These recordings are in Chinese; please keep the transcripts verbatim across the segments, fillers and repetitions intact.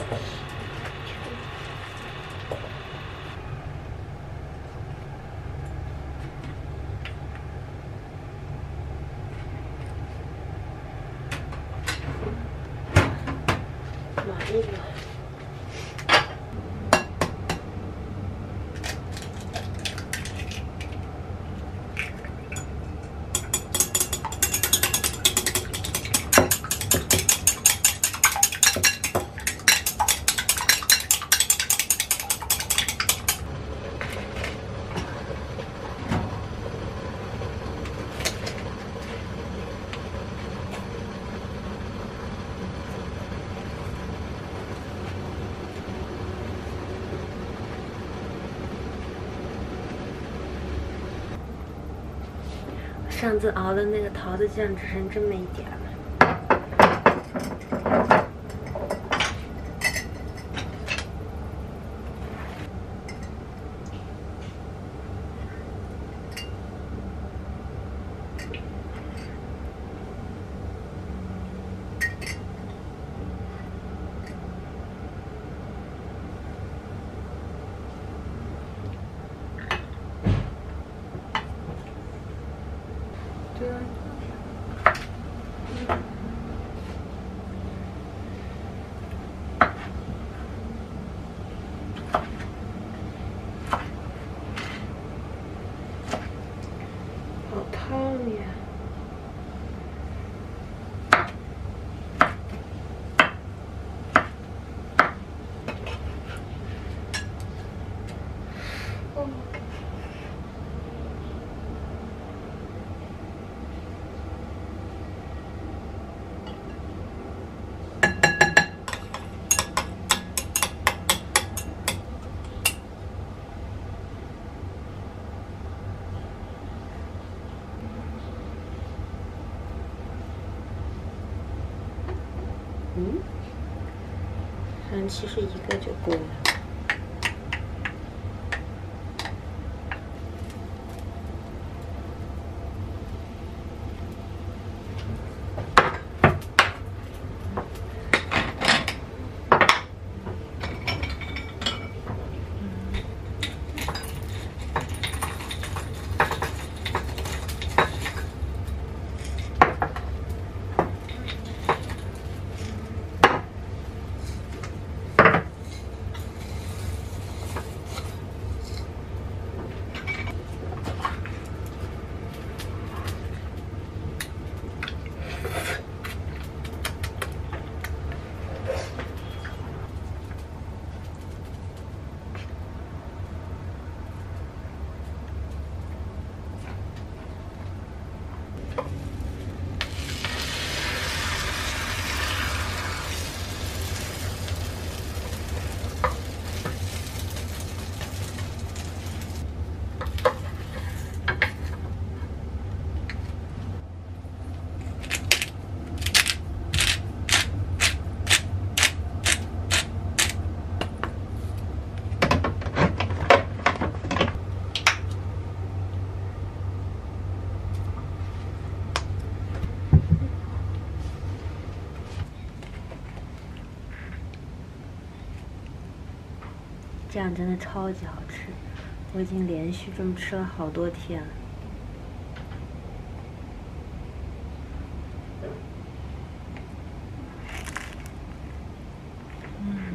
暖一暖。 上次熬的那个桃子酱只剩这么一点儿了。对啊。好烫呀！哦。 嗯，嗯，其实一个就够了。这样真的超级好吃，我已经连续这么吃了好多天了。嗯，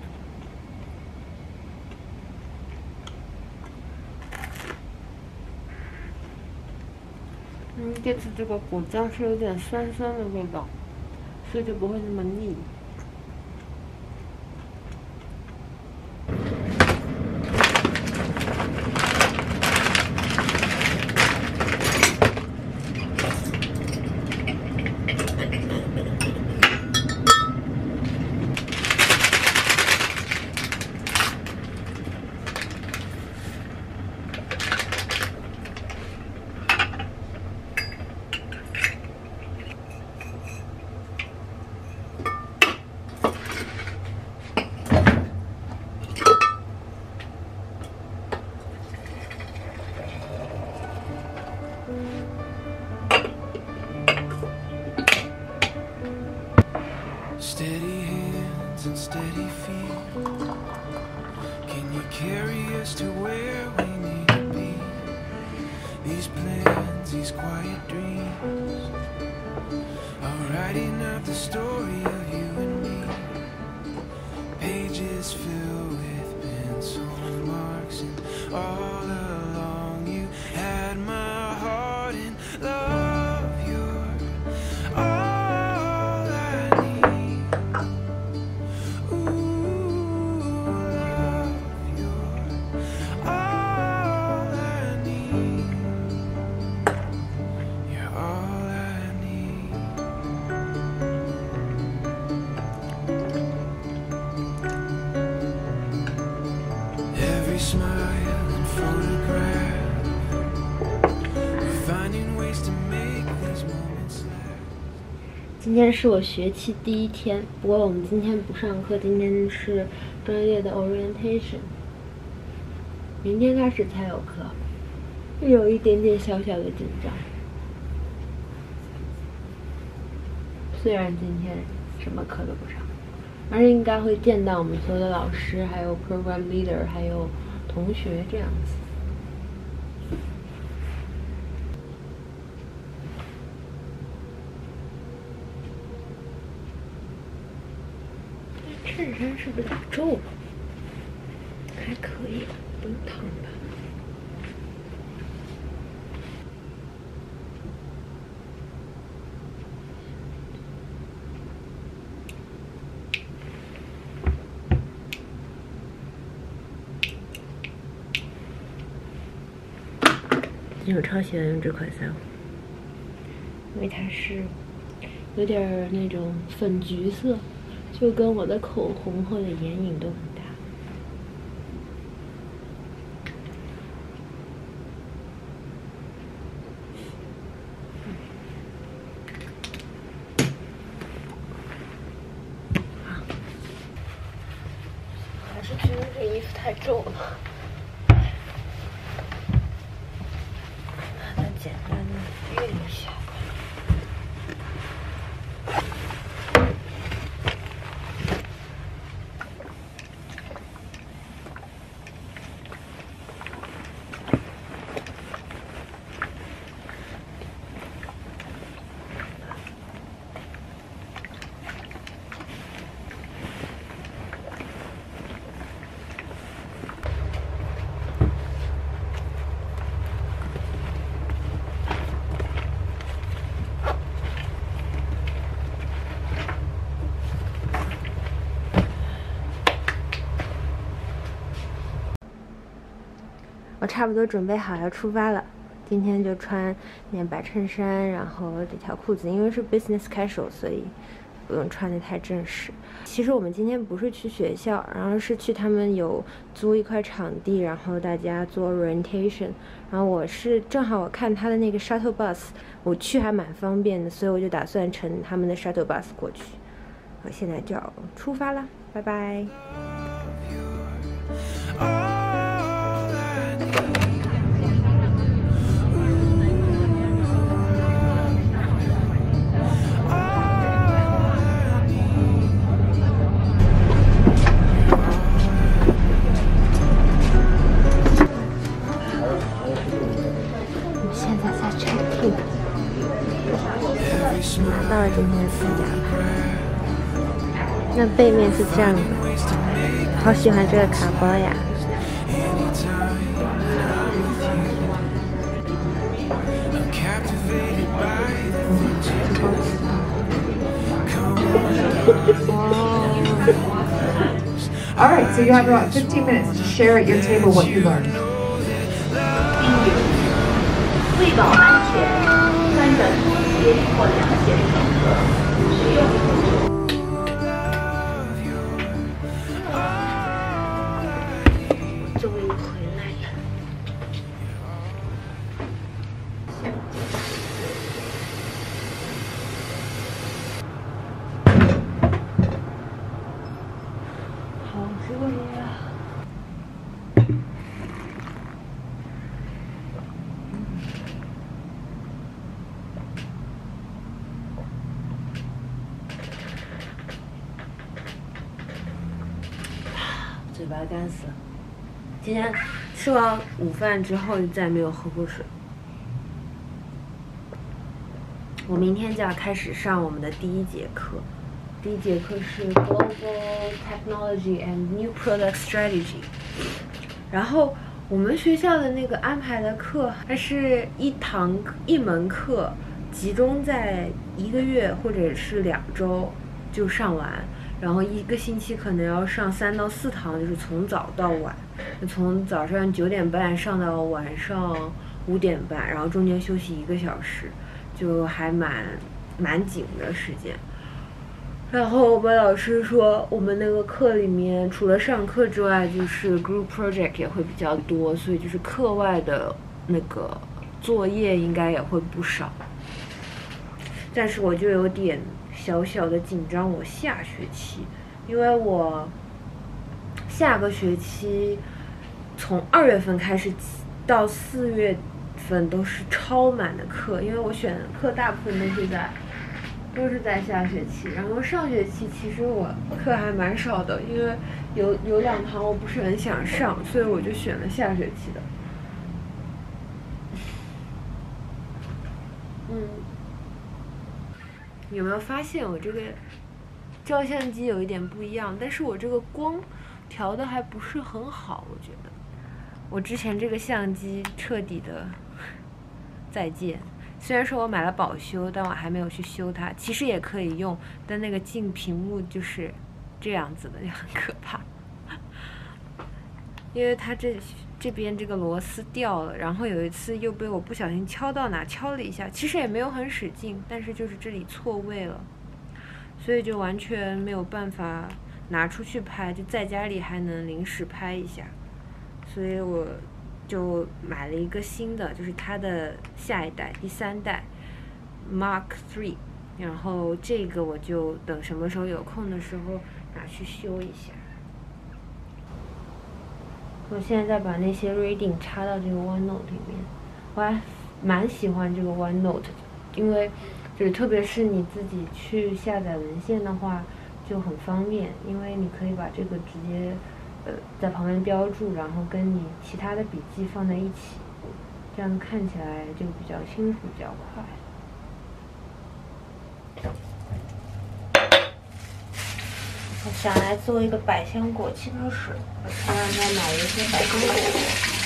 嗯，这次这个果酱是有点酸酸的味道，所以就不会那么腻。 steady feet. Can you carry us to where we need to be? These plans, these quiet dreams are writing out the story of you and me. Pages filled with pencil marks, and all along you had my heart in love. You're all I need. Ooh, love, you're all I need. You're all I need. Every smile and photograph, we're finding ways to make these moments last. 今天是我学期第一天，不过我们今天不上课，今天是专业的 orientation， 明天开始才有课，有一点点小小的紧张。虽然今天什么课都不上，而且应该会见到我们所有的老师，还有 program leader， 还有同学这样子。衬衫是不是打皱了？还可以，不用烫吧。我超喜欢用这款腮红，因为它是有点儿那种粉橘色，就跟我的口红或者眼影都很搭。还是觉得这衣服太皱了。简单的熨一下吧。我差不多准备好要出发了，今天就穿件白衬衫，然后这条裤子，因为是 business casual， 所以不用穿得太正式。其实我们今天不是去学校，然后是去他们有租一块场地，然后大家做 orientation。然后我是正好我看他的那个 shuttle bus， 我去还蛮方便的，所以我就打算乘他们的 shuttle bus 过去。我现在就要出发了，拜拜。拿到了今天的四甲牌，那背面是这样的，好喜欢这个卡包呀！ All right, so you have about fifteen minutes to share at your table what you learned. 为保安全，穿着拖鞋或凉鞋乘客使用。 终于回来了。好热呀！ 嘴巴干死了。今天吃完午饭之后就再也没有喝过水。我明天就要开始上我们的第一节课，第一节课是 Global Technology and New Product Strategy。然后我们学校的那个安排的课，它是一堂一门课集中在一个月或者是两周就上完，然后一个星期可能要上三到四堂，就是从早到晚，从早上九点半上到晚上五点半，然后中间休息一个小时，就还蛮蛮紧的时间。然后我们老师说，我们那个课里面除了上课之外，就是 group project 也会比较多，所以就是课外的那个作业应该也会不少。但是我就有点小小的紧张，我下学期，因为我下个学期从二月份开始到四月份都是超满的课，因为我选的课大部分都是在都是在下学期。然后上学期其实我课还蛮少的，因为有有两堂我不是很想上，所以我就选了下学期的。嗯，有没有发现我这个照相机有一点不一样？但是我这个光调的还不是很好，我觉得。我之前这个相机彻底的再见，虽然说我买了保修，但我还没有去修它。其实也可以用，但那个镜屏幕就是这样子的，就很可怕。因为它这这边这个螺丝掉了，然后有一次又被我不小心敲到哪，敲了一下，其实也没有很使劲，但是就是这里错位了，所以就完全没有办法拿出去拍，就在家里还能临时拍一下。所以我就买了一个新的，就是它的下一代第三代 Mark 三，然后这个我就等什么时候有空的时候拿去修一下。我现在在把那些 reading 插到这个 OneNote 里面，我还蛮喜欢这个 OneNote 的，因为就是特别是你自己去下载文献的话就很方便，因为你可以把这个直接呃，在旁边标注，然后跟你其他的笔记放在一起，这样看起来就比较清楚，比较快。我想来做一个百香果气泡水，我前两天买了一些百香果。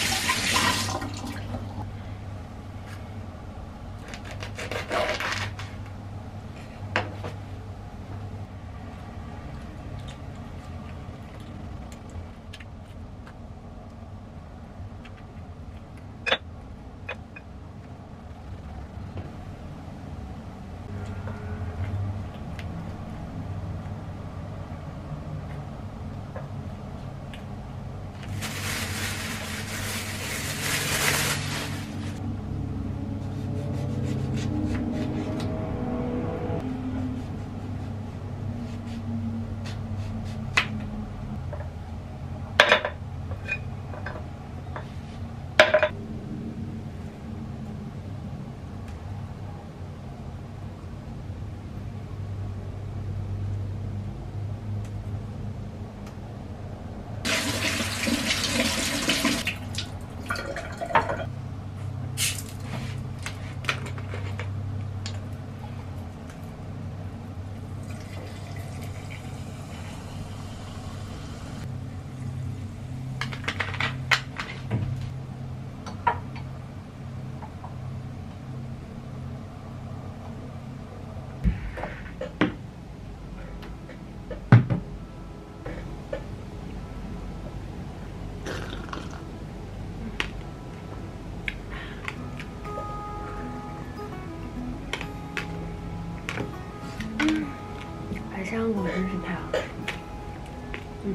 百香果真是太好吃了，嗯，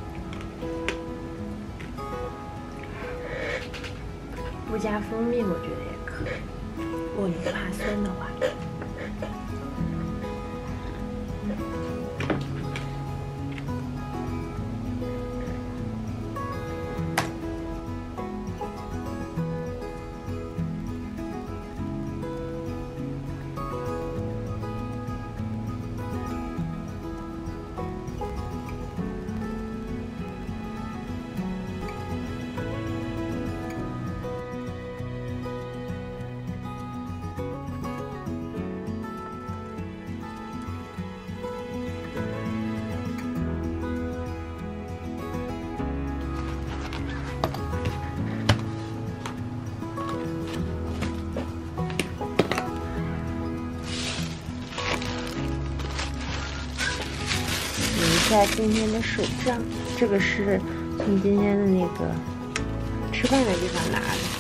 不加蜂蜜我觉得也可以，如果你不怕酸的话。 下今天的手账，这个是从今天的那个吃饭的地方拿的。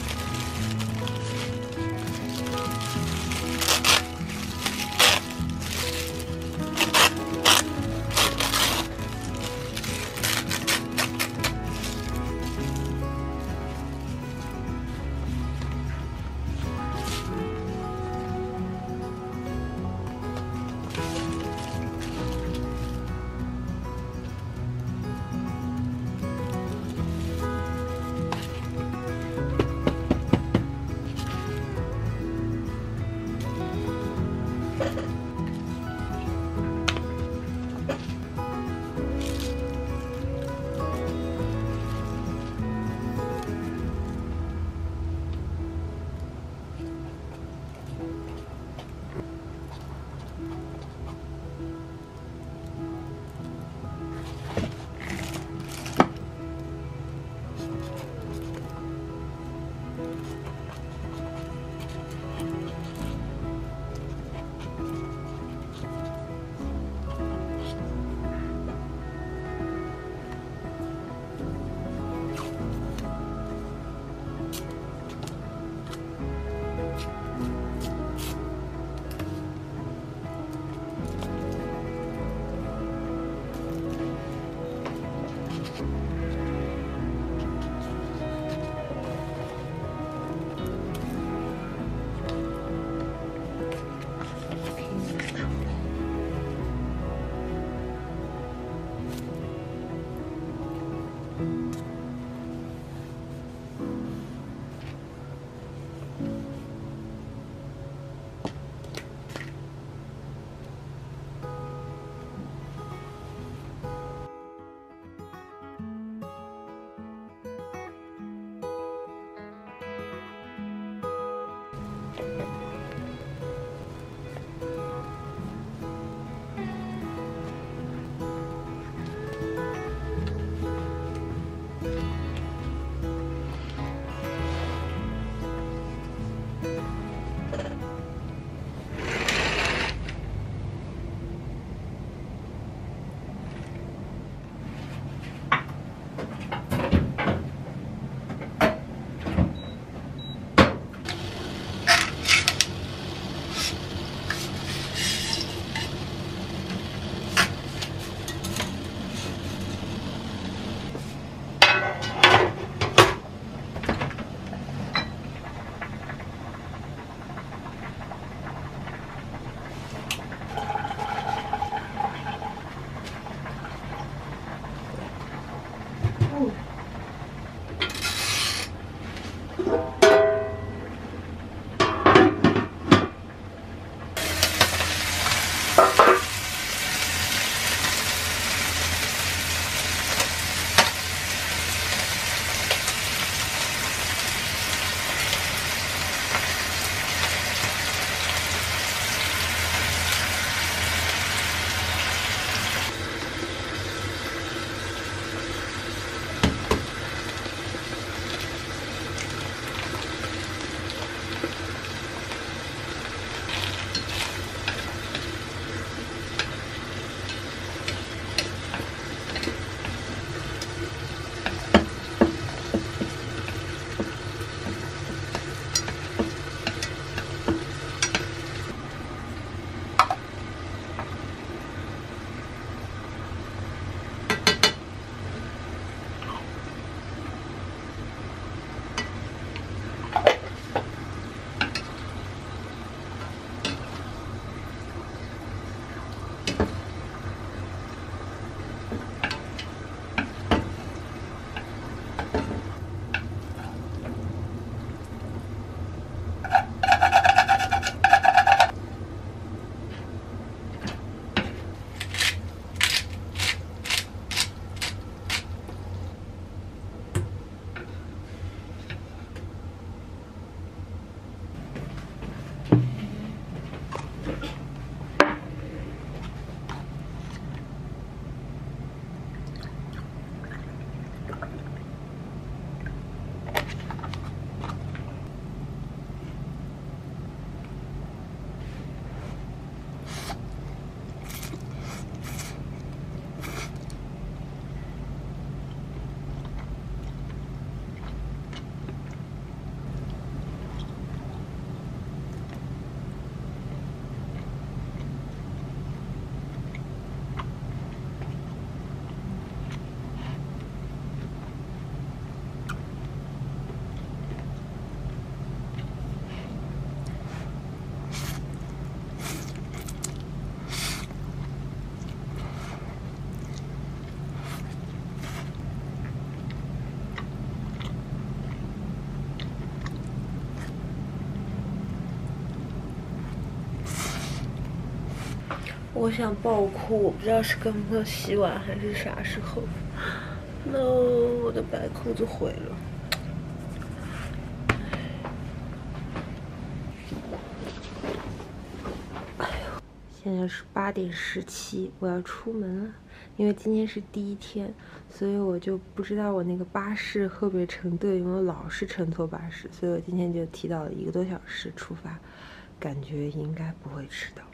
我想爆哭，我不知道是刚刚洗碗还是啥时候。No， 我的白裤子毁了。哎呦，现在是八点十七，我要出门了。因为今天是第一天，所以我就不知道我那个巴士会不会乘对，因为我老是乘错巴士，所以我今天就提早了一个多小时出发，感觉应该不会迟到。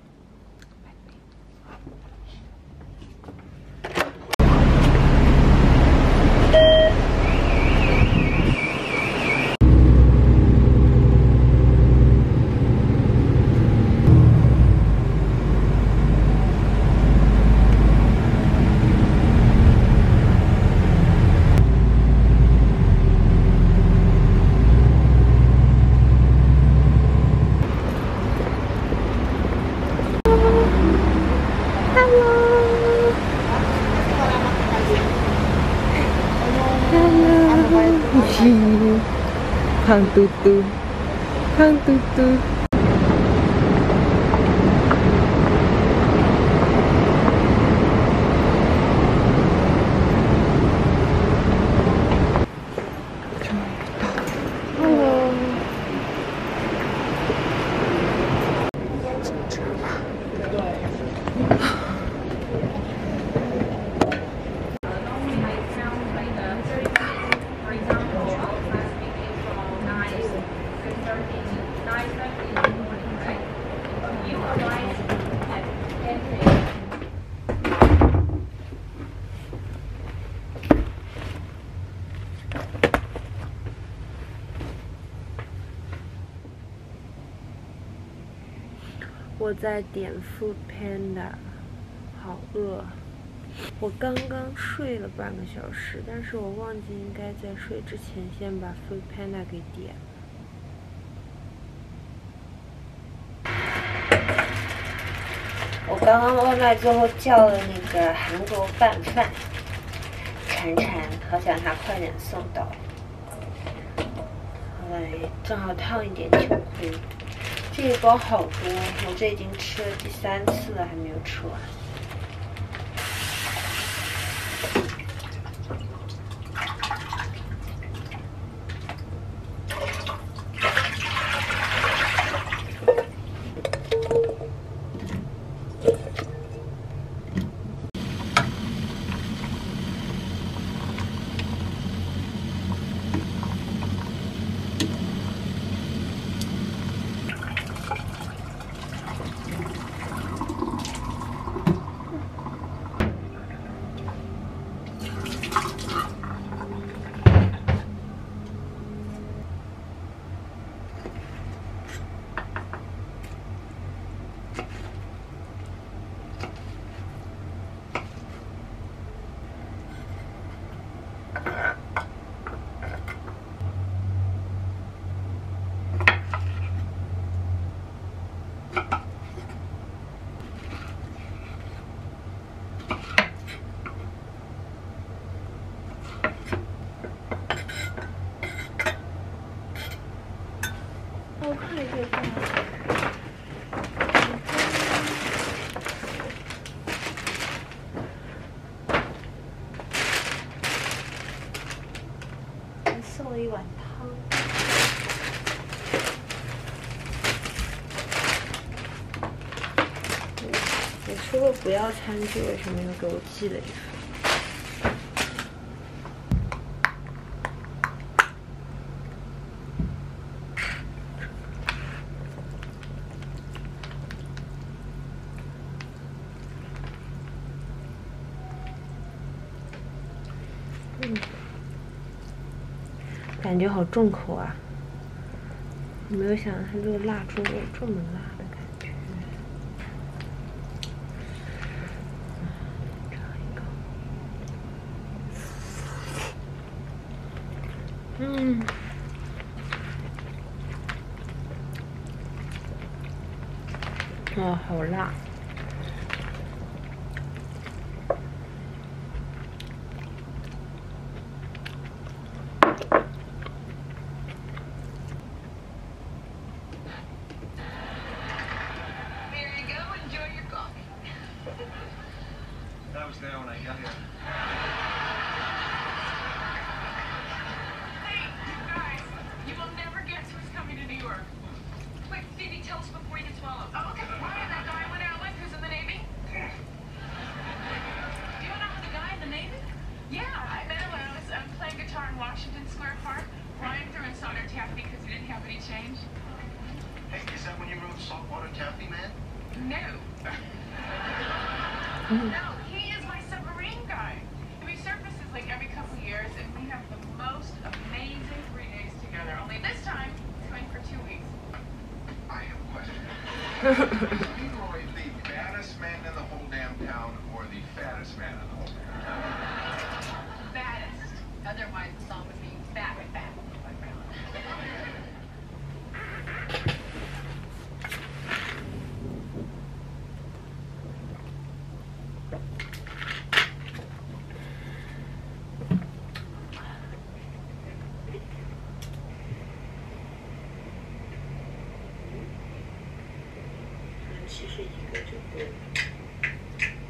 胖嘟嘟，胖嘟嘟。我在点 Food Panda， 好饿。我刚刚睡了半个小时，但是我忘记应该在睡之前先把 Food Panda 给点。我刚刚外卖最后叫了那个韩国拌饭，馋馋，好想它快点送到。后来正好烫一点秋葵。这一包好多，我这已经吃了第三次了，还没有吃完。我看一下。还送了一碗汤。我说过不要餐具，为什么又给我寄了一份？嗯，感觉好重口啊！我没有想到它这个蜡烛有这么辣的感觉。尝一口。嗯。哇，好辣！ Washington Square Park. Brian threw in saltwater taffy because he didn't have any change. Hey, is that when you wrote Saltwater Taffy Man? No. No, he is my submarine guy. He resurfaces like every couple years, and we have the most amazing three days together. Only this time, it's going for two weeks. I have a question. Is Leroy the baddest man in the whole damn town, or the fattest man in the whole damn town? Baddest. Otherwise, the song would be fat with fat. 其实一个就是